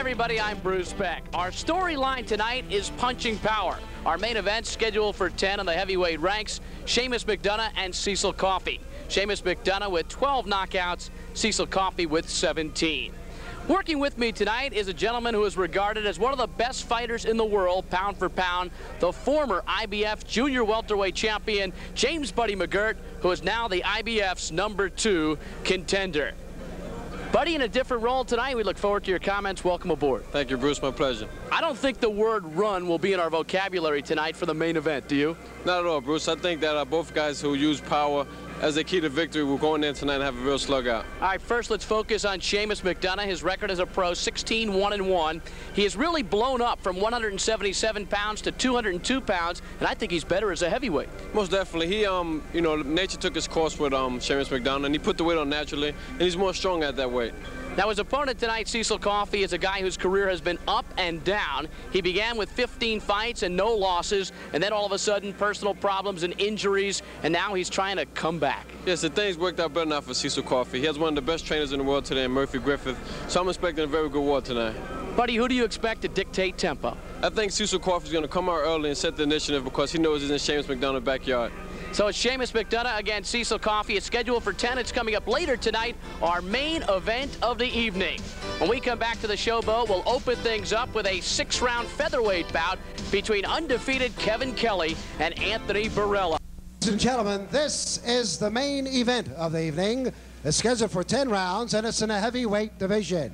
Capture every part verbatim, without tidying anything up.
everybody, I'm Bruce Beck. Our storyline tonight is punching power. Our main event scheduled for ten on the heavyweight ranks, Seamus McDonagh and Cecil Coffey. Seamus McDonagh with twelve knockouts, Cecil Coffey with seventeen. Working with me tonight is a gentleman who is regarded as one of the best fighters in the world, pound for pound, the former I B F junior welterweight champion, James Buddy McGirt, who is now the I B F's number two contender. Buddy, in a different role tonight, we look forward to your comments. Welcome aboard. Thank you, Bruce. My pleasure. I don't think the word run will be in our vocabulary tonight for the main event, do you? Not at all, Bruce. I think that uh, both guys who use power as a key to victory will go in there tonight and have a real slug out. All right, first let's focus on Seamus McDonagh. His record as a pro, sixteen one and one. He has really blown up from one hundred seventy-seven pounds to two hundred two pounds, and I think he's better as a heavyweight. Most definitely. He, um, you know, nature took his course with um, Seamus McDonagh, and he put the weight on naturally, and he's more strong at that weight. Now, his opponent tonight, Cecil Coffey, is a guy whose career has been up and down. He began with fifteen fights and no losses, and then all of a sudden, personal problems and injuries, and now he's trying to come back. Yes, the things worked out better now for Cecil Coffey. He has one of the best trainers in the world today, Murphy Griffith, so I'm expecting a very good war tonight. Buddy, who do you expect to dictate tempo? I think Cecil Coffey's going to come out early and set the initiative because he knows he's in Seamus McDonagh's backyard. So it's Seamus McDonagh against Cecil Coffey. It's scheduled for ten. It's coming up later tonight, our main event of the evening. When we come back to the showboat, we'll open things up with a six-round featherweight bout between undefeated Kevin Kelly and Anthony Barella. Ladies and gentlemen, this is the main event of the evening. It's scheduled for ten rounds, and it's in a heavyweight division.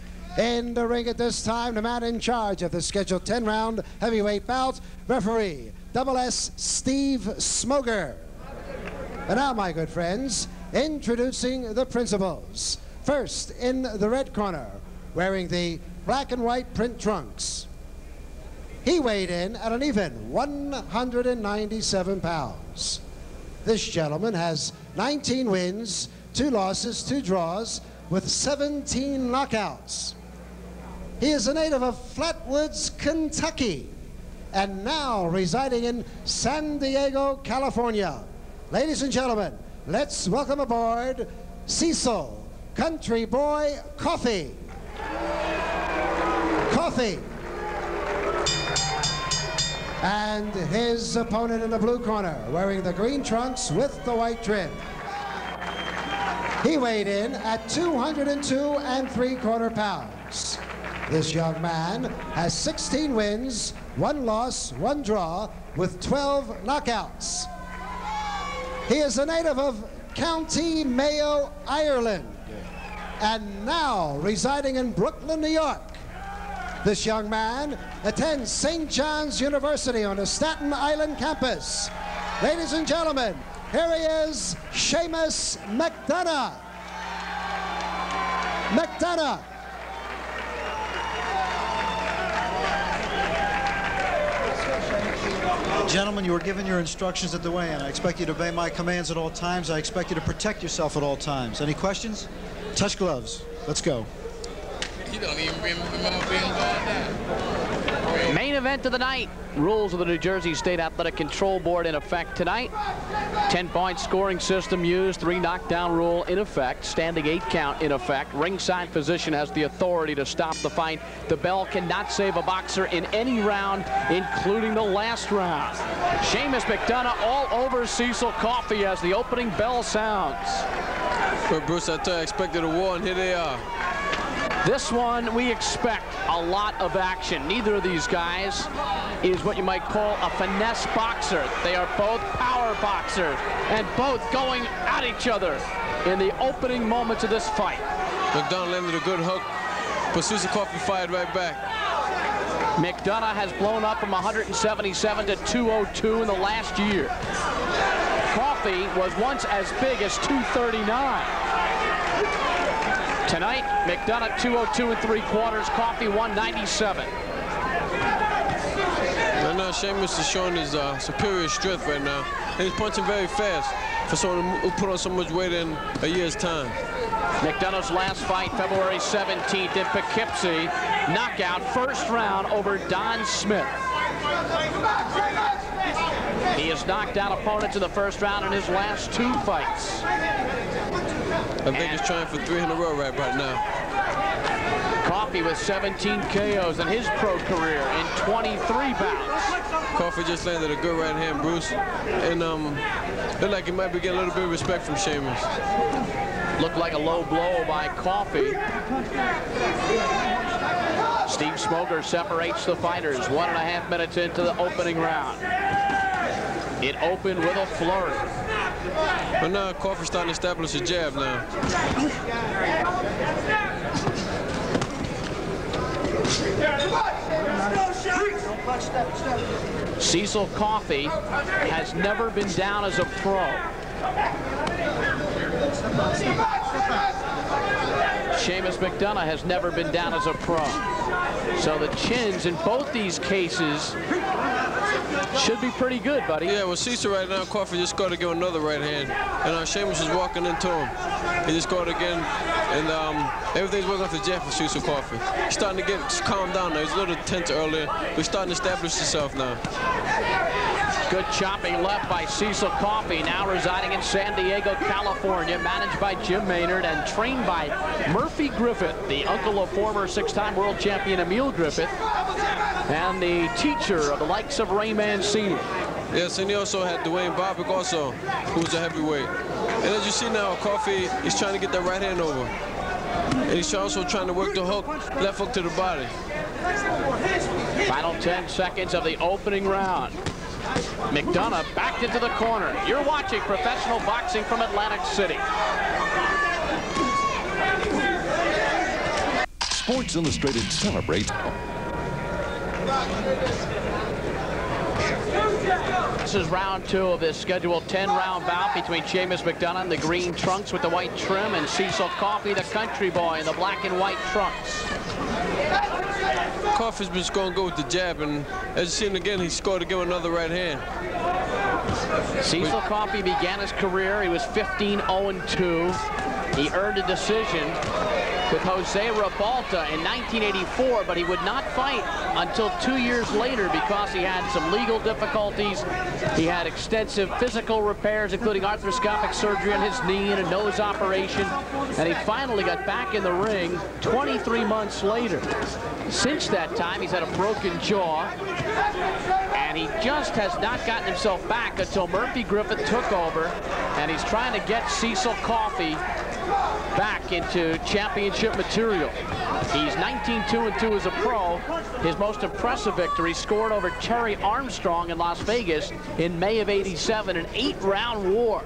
In the ring at this time, the man in charge of the scheduled ten-round heavyweight bout, referee Double S Steve Smoger. And now, my good friends, introducing the principals. First, in the red corner, wearing the black and white print trunks. He weighed in at an even one hundred ninety-seven pounds. This gentleman has nineteen wins, two losses, two draws, with seventeen knockouts. He is a native of Flatwoods, Kentucky, and now residing in San Diego, California. Ladies and gentlemen, let's welcome aboard Cecil Country Boy Coffey. Coffey. And his opponent in the blue corner, wearing the green trunks with the white trim. He weighed in at two hundred two and three quarter pounds. This young man has sixteen wins, one loss, one draw, with twelve knockouts. He is a native of County Mayo, Ireland, and now residing in Brooklyn, New York. This young man attends Saint John's University on the Staten Island campus. Ladies and gentlemen, here he is, Seamus McDonagh. McDonagh. Gentlemen, you were given your instructions at the weigh-in. I expect you to obey my commands at all times. I expect you to protect yourself at all times. Any questions? Touch gloves. Let's go. You don't even remember being going down. Main event of the night. Rules of the New Jersey State Athletic Control Board in effect tonight. ten-point scoring system used, three knockdown rule in effect, standing eight count in effect. Ringside position has the authority to stop the fight. The bell cannot save a boxer in any round, including the last round. Seamus McDonagh all over Cecil Coffey as the opening bell sounds. Well, Bruce, I tell you, I expected a war, and here they are. This one, we expect a lot of action. Neither of these guys is what you might call a finesse boxer. They are both power boxers, and both going at each other in the opening moments of this fight. McDonagh landed a good hook, but Cecil Coffey fired right back. McDonagh has blown up from one hundred seventy-seven to two oh two in the last year. Coffey was once as big as two thirty-nine. Tonight, McDonagh two oh two and three quarters, Coffey one ninety-seven. Right now, Seamus is showing his uh, superior strength right now, and he's punching very fast for someone who put on so much weight in a year's time. McDonagh's last fight, February seventeenth in Poughkeepsie, knockout first round over Don Smith. He has knocked down opponents in the first round in his last two fights. I think he's trying for three in a row right, right now. Coffey with seventeen K Os in his pro career in twenty-three bouts. Coffey just landed a good right hand, Bruce. And um, looked like he might be getting a little bit of respect from Seamus. Looked like a low blow by Coffey. Steve Smoger separates the fighters one and a half minutes into the opening round. It opened with a flurry. But now Coffey's starting to establish a jab now. Cecil Coffey has never been down as a pro. Seamus McDonagh has never been down as a pro. So the chins in both these cases should be pretty good, buddy. Yeah, well, Cecil right now, Coffey just got to give another right hand. And uh, Seamus is walking into him. He just got again, and um, everything's working off the jab for Cecil Coffey. He's starting to get calm down now. He's a little tense earlier, but he's starting to establish himself now. Good chopping left by Cecil Coffey, now residing in San Diego, California, managed by Jim Maynard and trained by Murphy Griffith, the uncle of former six-time world champion Emile Griffith, and the teacher of the likes of Ray Mancini. Yes, and he also had Dwayne Bobbick also, who was a heavyweight. And as you see now, Coffey is trying to get that right hand over. And he's also trying to work the hook, left hook to the body. Final ten seconds of the opening round. McDonagh backed into the corner. You're watching professional boxing from Atlantic City. Sports Illustrated celebrates. This is round two of this scheduled ten round bout between Seamus McDonagh in the green trunks with the white trim and Cecil Coffey, the country boy, in the black and white trunks. Coffey's been going good with the jab, and as you seen again, he scored to give another right hand. Cecil Coffey began his career. He was fifteen oh and two. He earned a decision with Jose Rebalta in nineteen eighty-four, but he would not fight until two years later because he had some legal difficulties. He had extensive physical repairs, including arthroscopic surgery on his knee and a nose operation, and he finally got back in the ring twenty-three months later. Since that time, he's had a broken jaw, and he just has not gotten himself back until Murphy Griffith took over, and he's trying to get Cecil Coffey back into championship material. He's nineteen two and two as a pro. His most impressive victory scored over Terry Armstrong in Las Vegas in May of eighty-seven, an eight-round war.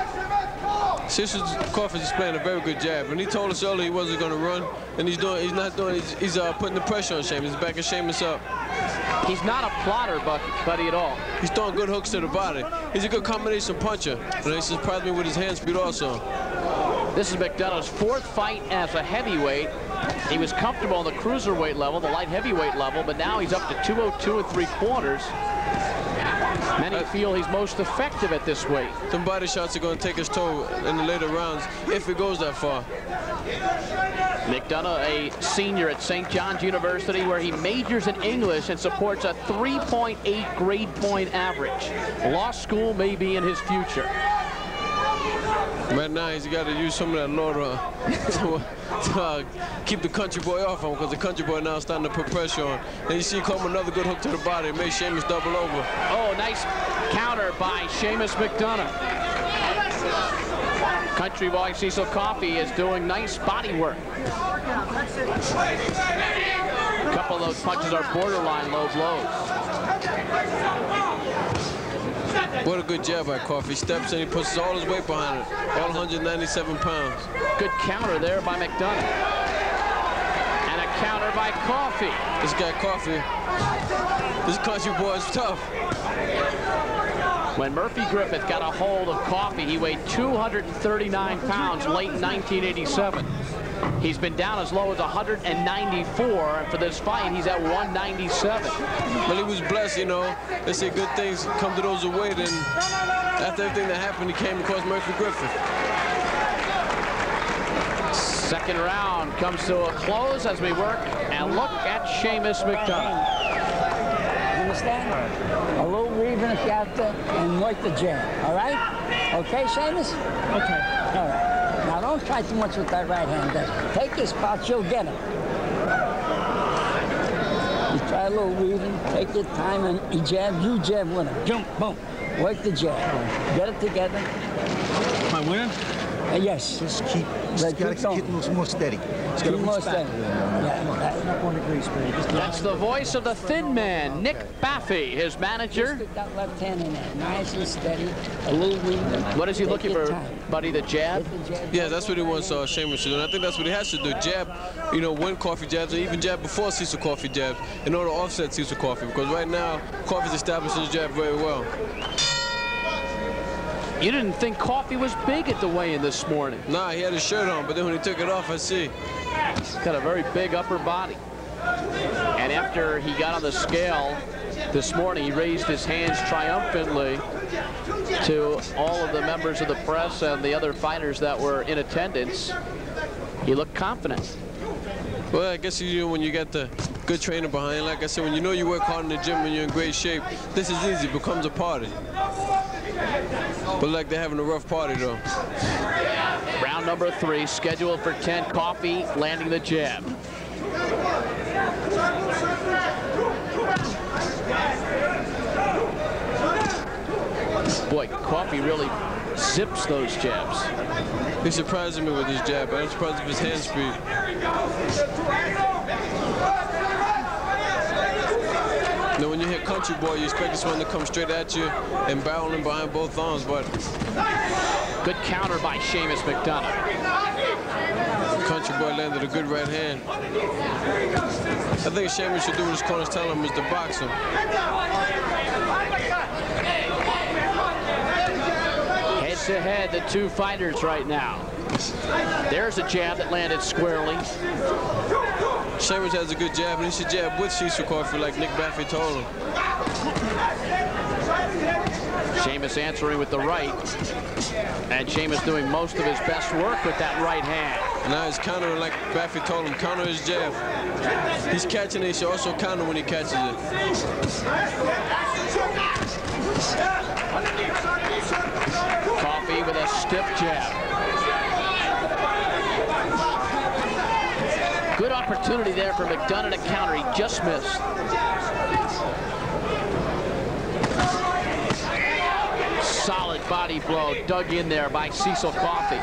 Cecil Coffey is playing a very good jab, and he told us earlier he wasn't going to run, and he's doing. He's not doing. He's, he's uh, putting the pressure on Seamus. He's backing Seamus up. He's not a plotter, buddy, at all. He's throwing good hooks to the body. He's a good combination puncher, and he surprised me with his hand speed also. This is McDonagh's fourth fight as a heavyweight. He was comfortable on the cruiserweight level, the light heavyweight level, but now he's up to two oh two and three quarters. Many feel he's most effective at this weight. Some body shots are going to take his toll in the later rounds if it goes that far. McDonagh, a senior at Saint John's University, where he majors in English and supports a three point eight grade point average. Law school may be in his future. Right now, he's got to use some of that law to, to, to uh, keep the country boy off him, because the country boy now is starting to put pressure on. Then you see come another good hook to the body, made Seamus double over. Oh, nice counter by Seamus McDonagh. Country boy Cecil Coffey is doing nice body work. A couple of those punches are borderline low blows. What a good jab by Coffey. Steps in, he puts all his weight behind it. All one hundred ninety-seven pounds. Good counter there by McDonagh. And a counter by Coffey. This guy Coffey, this country boy is tough. When Murphy Griffith got a hold of Coffey, he weighed two hundred thirty-nine pounds late in nineteen eighty-seven. He's been down as low as one hundred ninety-four, and for this fight, he's at one ninety-seven. Well, he was blessed, you know. They say good things come to those who wait, and after everything that happened, he came across Murphy Griffith. Second round comes to a close as we work and look at Seamus McDonagh. Understand? A little weaving if you have to, and work the jab, all right? Okay, Seamus? Okay. All right. Now, don't try too much with that right hand there. Take your spots, you'll get him. You try a little weaving, take your time, and he jab, you jab with him. Jump, boom. Work the jab. Get it together. Am I winning? Uh, yes. Just keep, just gotta keep a little more steady. Just Keep gotta more reach back. steady. Yeah, Up on the grease, baby. Just That's the voice of the thin man, Nick Baffey, his Just manager. stick that left hand in there, nice and steady. A little weaving. What is he Take looking your for, time. buddy, the jab? Get the jab. Yeah, that's what he wants uh, Seamus to do. And I think that's what he has to do. Jab, you know, when Coffey jabs, or even jab before Cecil Coffey jabs, in order to offset Cecil Coffey. Because right now, Coffey's established his jab very well. You didn't think Coffey was big at the weigh-in this morning. Nah, he had his shirt on, but then when he took it off, I see. He's got a very big upper body. And after he got on the scale this morning, he raised his hands triumphantly to all of the members of the press and the other fighters that were in attendance. He looked confident. Well, I guess you know, when you got the good trainer behind, like I said, when you know you work hard in the gym and you're in great shape, this is easy. It becomes a party. But like they're having a rough party, though. Round number three, scheduled for ten. Coffey landing the jab. Boy, Coffey really zips those jabs. He's surprising me with his jab, but I'm surprised with his hand speed. Now, when you hit country boy, you expect this one to come straight at you and barreling behind both arms, but good counter by Seamus McDonagh. country boy landed a good right hand. I think Seamus should do what his corners tell him is to box him. Head to head, the two fighters right now. There's a jab that landed squarely. Seamus has a good jab, and he should jab with Cecil Coffey like Nick Baffey told him. Seamus answering with the right. And Seamus doing most of his best work with that right hand. And now he's countering like Baffey told him, counter his jab. He's catching it, he should also counter when he catches it. Coffey with a stiff jab. Good opportunity there for McDonagh to counter. He just missed. Solid body blow dug in there by Cecil Coffey.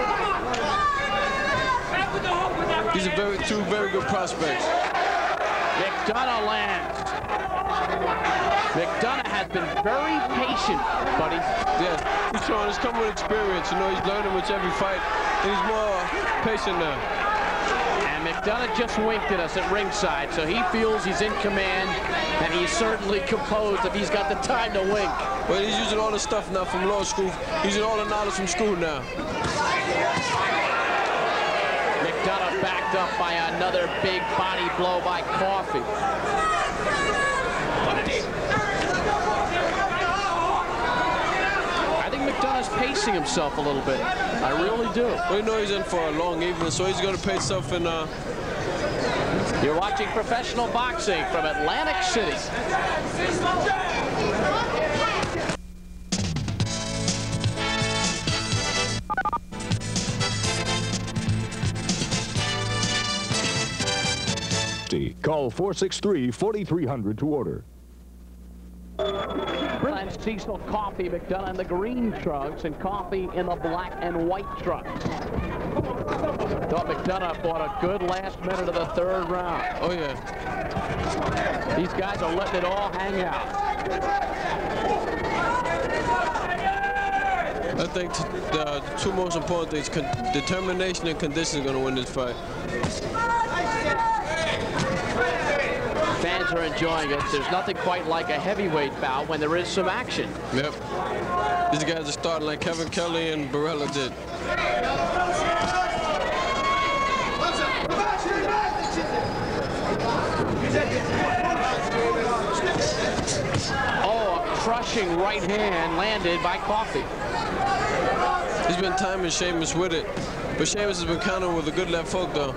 These are very, two very good prospects. McDonagh lands. McDonagh has been very patient, buddy. Yeah, he's showing he's come with experience. You know, he's learning with every fight, and he's more patient now. And McDonagh just winked at us at ringside, so he feels he's in command, and he's certainly composed if he's got the time to wink. Well, he's using all the stuff now from law school. He's using all the knowledge from school now. McDonagh backed up by another big body blow by Coffey. I think McDonagh's pacing himself a little bit. I really do. Well, you know he's in for a long evening, so he's going to pace himself in. Uh... You're watching professional boxing from Atlantic City. Call four six three, four three zero zero to order. And Cecil Coffey, McDonagh in the green trunks, and Coffey in the black and white trunks. Thought McDonagh fought a good last minute of the third round. Oh, yeah. These guys are letting it all hang out. I think the two most important things, determination and condition, are going to win this fight. Fans are enjoying it. There's nothing quite like a heavyweight bout when there is some action. Yep. These guys are starting like Kevin Kelly and Barella did. Oh, a crushing right hand landed by Coffey. He's been timing Seamus with it, but Seamus has been countering with a good left hook, though.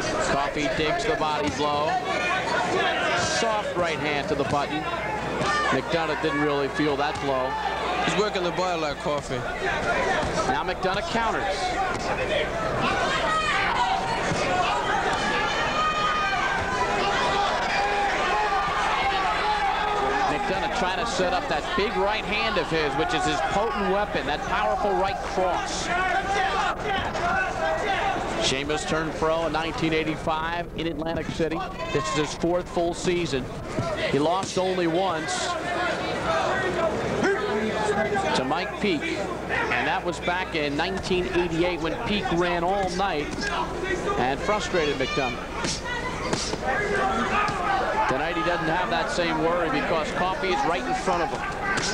Coffey digs the body blow. Soft right hand to the button. McDonagh didn't really feel that blow. He's working the body like Coffey. Now McDonagh counters. McDonagh trying to set up that big right hand of his, which is his potent weapon, that powerful right cross. Seamus turned pro in nineteen eighty-five in Atlantic City. This is his fourth full season. He lost only once to Mike Peake, and that was back in nineteen eighty-eight when Peake ran all night and frustrated McDonagh. Tonight he doesn't have that same worry because Coffey is right in front of him.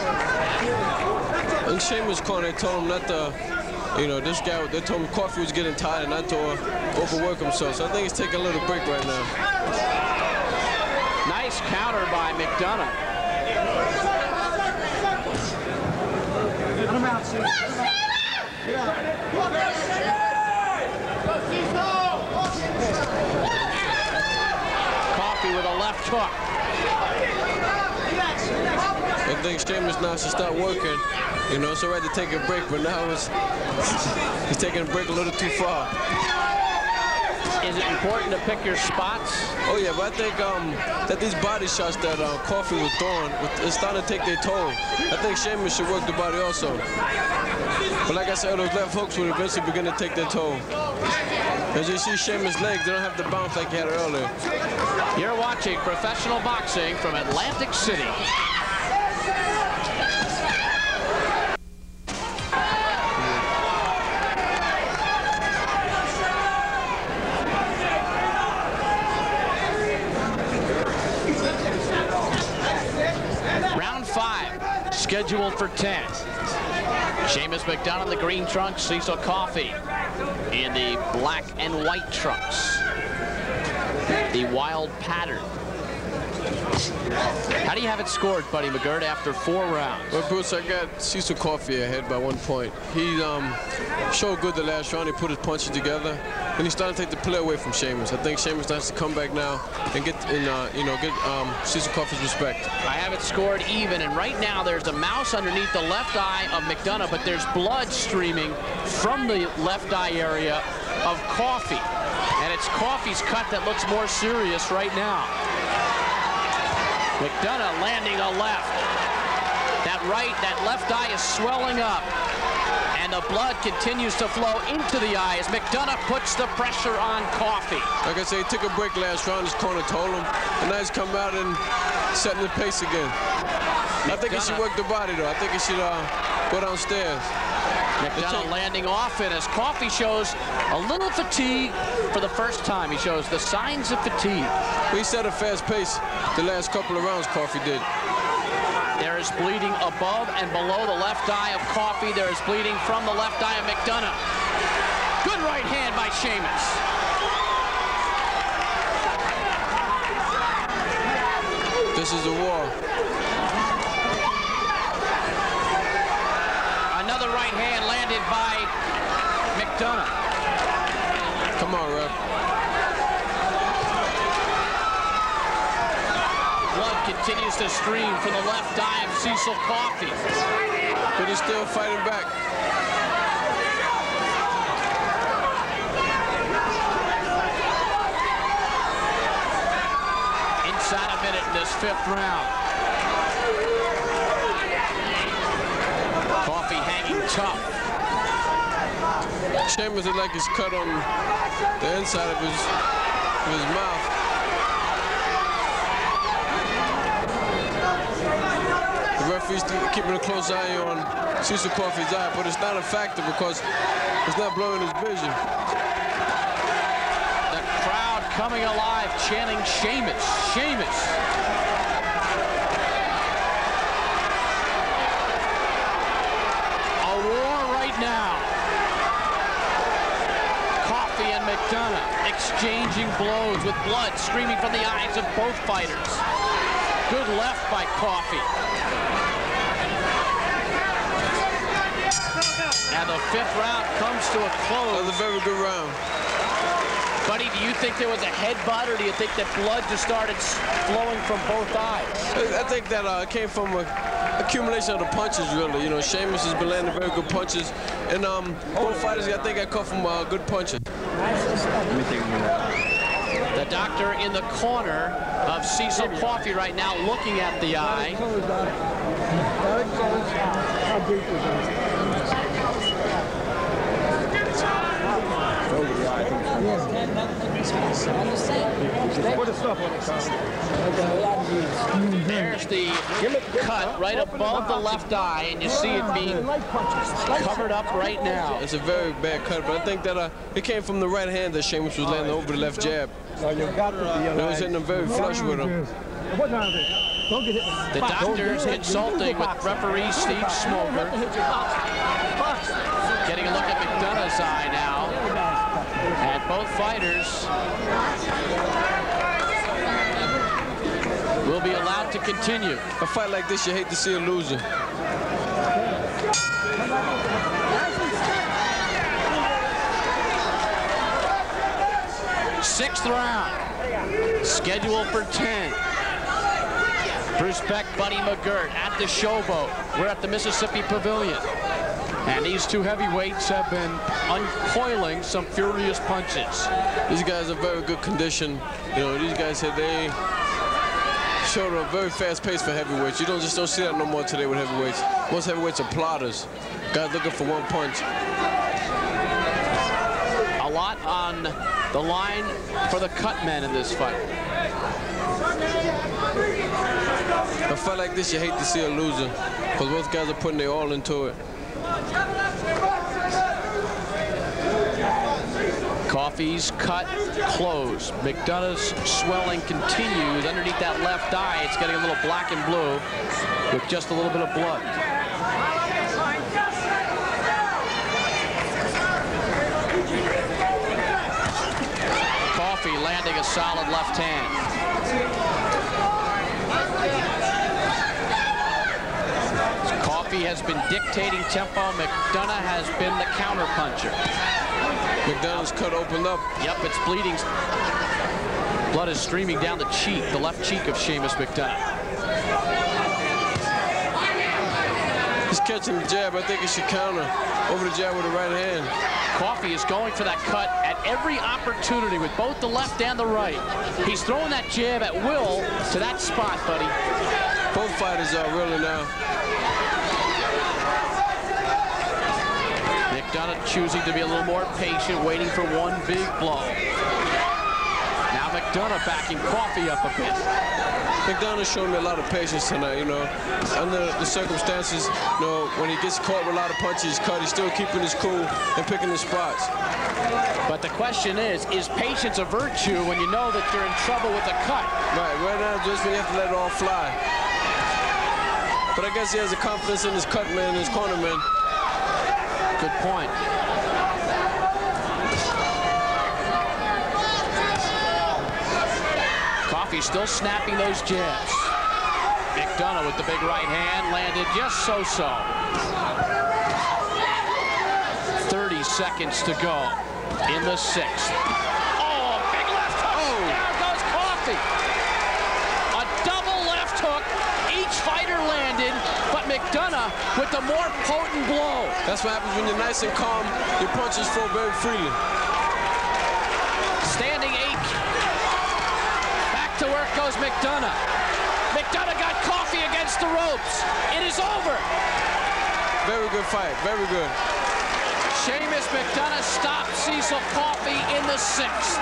In Seamus' corner, they told him not to, you know, this guy, they told him Coffey was getting tired and not to uh, overwork himself. So I think he's taking a little break right now. Nice counter by McDonagh. Coffey with a left hook. I think Seamus now should start working. You know, it's all right to take a break, but now it's, he's taking a break a little too far. Is it important to pick your spots? Oh yeah, but I think um, that these body shots that uh, Coffey was throwing, it's starting to take their toll. I think Seamus should work the body also. But like I said, those left hooks will eventually begin to take their toll. As you see Seamus' legs, they don't have the bounce like he had earlier. You're watching professional boxing from Atlantic City. Scheduled for ten. Seamus McDonagh in the green trunks, Cecil Coffey in the black and white trunks. The wild pattern. How do you have it scored, Buddy McGirt, after four rounds? Well, Bruce, I got Cecil Coffey ahead by one point. He um, showed good the last round. He put his punches together, and he started to take the play away from Seamus. I think Seamus has to come back now and get in, uh, you know, get um, Cecil Coffey's respect. I have it scored even, and right now there's a mouse underneath the left eye of McDonagh, but there's blood streaming from the left eye area of Coffey, and it's Coffey's cut that looks more serious right now. McDonagh landing a left. That right, that left eye is swelling up. And the blood continues to flow into the eye as McDonagh puts the pressure on Coffey. Like I say, he took a break last round. His corner told him. And now he's come out and setting the pace again. McDonagh. I think he should work the body, though. I think he should uh, go downstairs. McDonagh landing off it as Coffey shows a little fatigue for the first time. He shows the signs of fatigue. He set a fast pace the last couple of rounds, Coffey did. There is bleeding above and below the left eye of Coffey. There is bleeding from the left eye of McDonagh. Good right hand by Seamus. This is a war. Another right hand landed by McDonagh. Come on, ref. Blood continues to stream from the left eye of Cecil Coffey. But he's still fighting back. Inside a minute in this fifth round. Coffey hanging tough. Seamus is like he's cut on the inside of his, of his mouth. The referee's keeping a close eye on Cecil Coffey's eye, but it's not a factor because it's not blurring his vision. The crowd coming alive, chanting Seamus, Seamus. Now, Coffey and McDonagh exchanging blows with blood streaming from the eyes of both fighters. Good left by Coffey. And the fifth round comes to a close. That was a very good round. Buddy, do you think there was a headbutt, or do you think that blood just started flowing from both eyes? I think that uh, it came from a accumulation of the punches, really. You know, Seamus has been landing very good punches, and um, both fighters, I think, I cut from uh, good punches. The doctor in the corner of Cecil Coffey right now, looking at the eye. There's the cut right above the left eye, and you see it being covered up right now. It's a very bad cut, but I think that uh, it came from the right hand that Seamus was landing over the left jab. And it was hitting him very flush with him. The doctor's consulting with referee Steve Smoger. Getting a look at McDonagh's eye now. And both fighters will be allowed to continue. A fight like this, you hate to see a loser. Sixth round, scheduled for ten. Bruce Beck, Buddy McGirt at the Showboat. We're at the Mississippi Pavilion. And these two heavyweights have been uncoiling some furious punches. These guys are very good condition. You know, these guys here, they showed a very fast pace for heavyweights. You don't just don't see that no more today with heavyweights. Most heavyweights are plotters. Guys looking for one punch. A lot on the line for the cut men in this fight. A fight like this, you hate to see a loser, because both guys are putting their all into it. Coffey's cut closed. McDonough's swelling continues underneath that left eye. It's getting a little black and blue with just a little bit of blood. Coffey landing a solid left hand. Coffey has been dictating tempo. McDonagh has been the counterpuncher. McDonough's cut opened up. Yep, it's bleeding. Blood is streaming down the cheek, the left cheek of Seamus McDonagh. He's catching the jab. I think he should counter over the jab with the right hand. Coffey is going for that cut at every opportunity with both the left and the right. He's throwing that jab at will to that spot, buddy. Both fighters are really now. McDonagh choosing to be a little more patient, waiting for one big blow. Now McDonagh backing Coffey up a bit. McDonagh showing me a lot of patience tonight, you know. Under the circumstances, you know, when he gets caught with a lot of punches, cut, he's still keeping his cool and picking his spots. But the question is, is patience a virtue when you know that you're in trouble with a cut? Right, right now, just when you have to let it all fly. But I guess he has a confidence in his cut man, his corner man. Good point. Coffey still snapping those jabs. McDonagh with the big right hand landed just so-so. thirty seconds to go in the sixth. Oh, big left hook. Oh. There goes Coffey. A double left hook. Each fighter landed, but McDonagh with the more potent blow. That's what happens when you're nice and calm. Your punches flow very freely. Standing eight. Back to work goes McDonagh. McDonagh got Coffey against the ropes. It is over. Very good fight. Very good. Seamus McDonagh stopped Cecil Coffey in the sixth.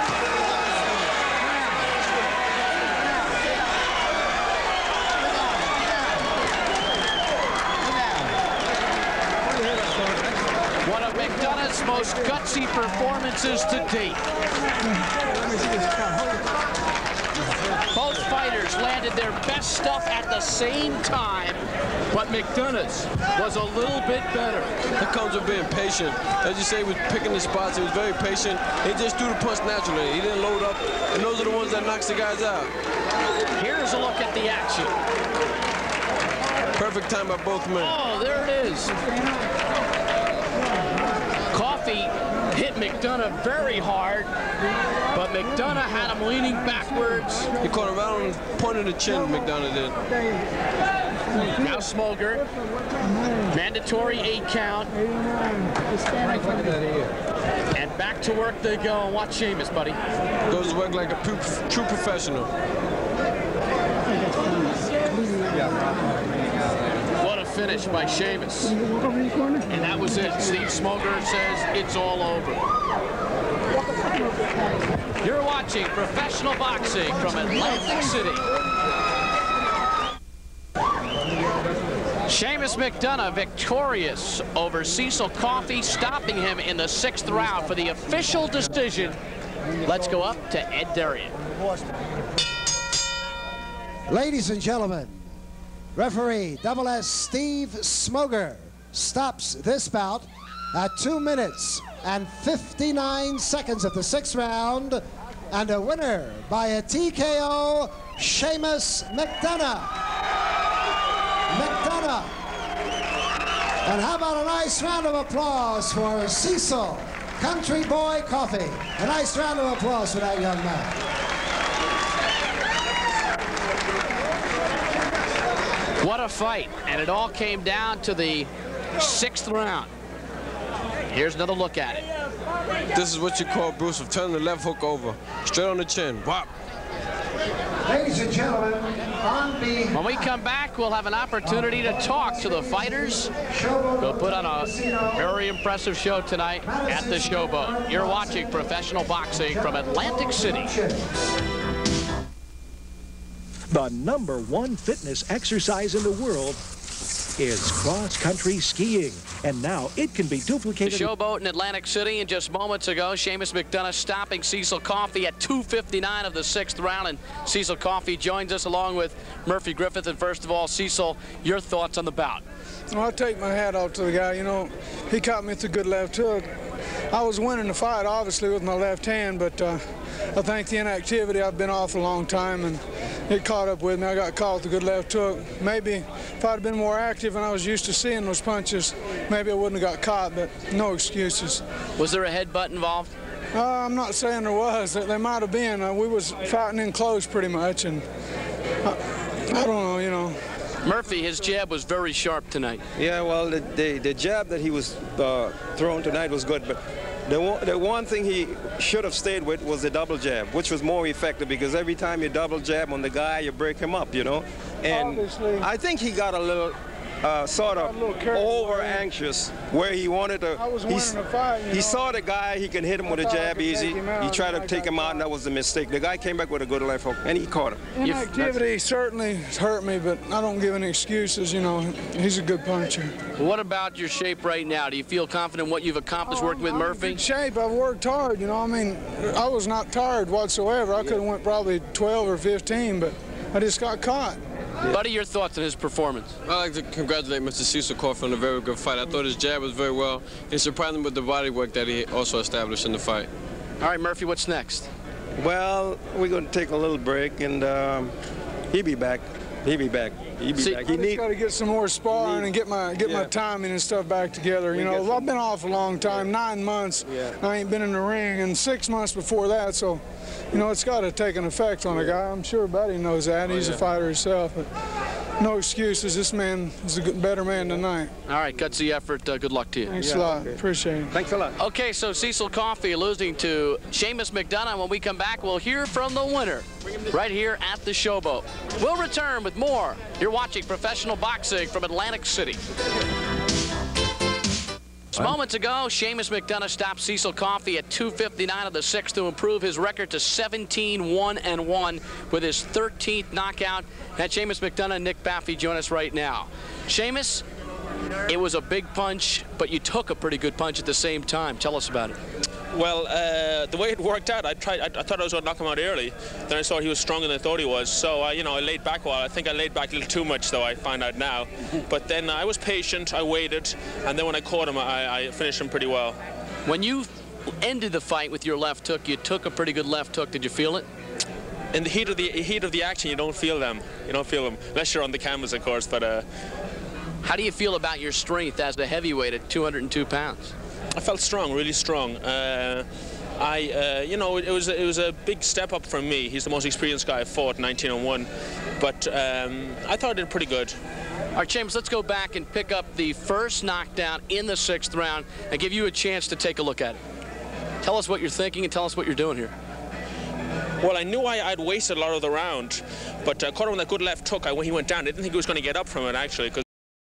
One of McDonough's most gutsy performances to date. Both fighters landed their best stuff at the same time, but McDonough's was a little bit better. That comes with being patient. As you say, he was picking the spots. He was very patient. He just threw the punch naturally. He didn't load up, and those are the ones that knocks the guys out. Here's a look at the action. Perfect time by both men. Oh, there it is. Coffey hit McDonagh very hard, but McDonagh had him leaning backwards. He caught him right on the point of the chin, McDonagh did. Now Smoger, mandatory eight count. And back to work they go. Watch Seamus, buddy. Goes to work like a true professional. What a finish by Seamus. And that was it. Steve Smoger says it's all over. You're watching professional boxing from Atlantic City. Seamus McDonagh victorious over Cecil Coffey, stopping him in the sixth round for the official decision. Let's go up to Ed Darien. Ladies and gentlemen, referee Double S Steve Smoger stops this bout at two minutes and fifty-nine seconds of the sixth round, and a winner by a T K O, Seamus McDonagh. McDonagh. And how about a nice round of applause for Cecil Country Boy Coffey. A nice round of applause for that young man. What a fight, and it all came down to the sixth round. Here's another look at it. This is what you call, Bruce, of turning the left hook over. Straight on the chin. Whop. Ladies and gentlemen, on behalf... When we come back, we'll have an opportunity to talk to the fighters. We'll put on a very impressive show tonight at the Showboat. You're watching professional boxing from Atlantic City. The number one fitness exercise in the world is cross-country skiing, and now it can be The duplicated. Showboat in Atlantic City, and just moments ago, Seamus McDonagh stopping Cecil Coffey at two fifty-nine of the sixth round, and Cecil Coffey joins us along with Murphy Griffith. And first of all, Cecil, your thoughts on the bout? Well, I'll take my hat off to the guy. You know, he caught me with a good left hook. I was winning the fight, obviously, with my left hand, but uh, I think the inactivity, I've been off a long time, and it caught up with me. I got caught with a good left hook. Maybe if I'd been more active and I was used to seeing those punches, maybe I wouldn't have got caught, but no excuses. Was there a headbutt involved? Uh, I'm not saying there was. There might have been. Uh, we was fighting in close pretty much, and I, I don't know, you know. Murphy, his jab was very sharp tonight. Yeah, well, the, the, the jab that he was uh, throwing tonight was good, but the one, the one thing he should have stayed with was the double jab, which was more effective, because every time you double jab on the guy, you break him up, you know? And Obviously. I think he got a little uh, sort of over anxious where he wanted to. I was winning the fight, you He know? saw the guy, he can hit him with a thought I jab could take easy. him out, He tried to and I take got him out, caught. and that was the mistake. The guy came back with a good left hook, and he caught him. Inactivity certainly hurt me, but I don't give any excuses, you know. He's a good puncher. What about your shape right now? Do you feel confident in what you've accomplished working with I'm in Murphy? good shape. I've worked hard, you know. I mean, I was not tired whatsoever. I could have went probably twelve or fifteen, but I just got caught. Buddy, your thoughts on his performance? I'd like to congratulate Mister Cecil Coffey on a very good fight. I thought his jab was very well. He surprised me with the body work that he also established in the fight. All right, Murphy, what's next? Well, we're going to take a little break, and um, he'll be back. He'll be back. He'll be See, back. I He just need, got to get some more sparring and get my get Yeah. my timing and stuff back together. You We know, get some- I've been off a long time, nine months. Yeah. I ain't been in the ring, and six months before that. So, you know, it's got to take an effect on a guy. I'm sure Buddy knows that. He's yeah. a fighter himself. But no excuses. This man is a good, better man tonight. All right, gutsy effort. Uh, good luck to you. Thanks a lot. Appreciate it. Thanks a lot. Okay, so Cecil Coffey losing to Seamus McDonagh. When we come back, we'll hear from the winner right here at the Showboat. We'll return with more. You're watching professional boxing from Atlantic City. Moments ago, Seamus McDonagh stopped Cecil Coffey at two fifty-nine of the sixth to improve his record to seventeen one and one with his thirteenth knockout. And Seamus McDonagh and Nick Baffey join us right now. Seamus, it was a big punch, but you took a pretty good punch at the same time. Tell us about it. Well, uh, the way it worked out, I tried. I, I thought I was going to knock him out early. Then I saw he was stronger than I thought he was. So, uh, you know, I laid back a while. I think I laid back a little too much, though, I find out now. But then I was patient. I waited. And then when I caught him, I, I finished him pretty well. When you ended the fight with your left hook, you took a pretty good left hook. Did you feel it? In the heat of the heat of the action, you don't feel them. You don't feel them, unless you're on the cameras, of course. But uh, how do you feel about your strength as the heavyweight at two hundred two pounds? I felt strong, really strong. Uh, I, uh, you know, it, it was it was a big step up for me. He's the most experienced guy I've fought, nineteen and one. But um, I thought I did pretty good. All right, Seamus, let's go back and pick up the first knockdown in the sixth round and give you a chance to take a look at it. Tell us what you're thinking and tell us what you're doing here. Well, I knew I, I'd wasted a lot of the round, but uh, caught him with that good left hook. I, when he went down, I didn't think he was going to get up from it, actually, because